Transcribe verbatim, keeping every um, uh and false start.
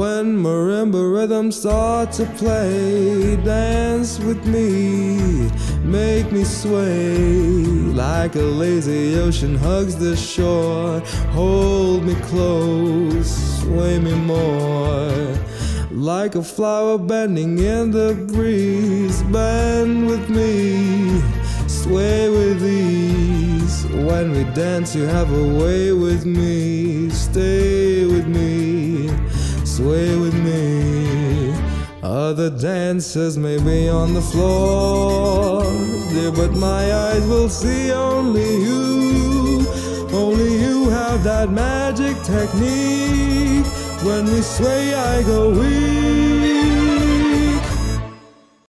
when marimba rhythms start to play. Dance with me, make me sway, like a lazy ocean hugs the shore. Hold me close, sway me more, like a flower bending in the breeze. Bend with me, sway with ease. When we dance you have a way with me. Stay with me, sway with me. Other dancers may be on the floor, dear, but my eyes will see only you. Only you have that magic technique. When we sway I go weak.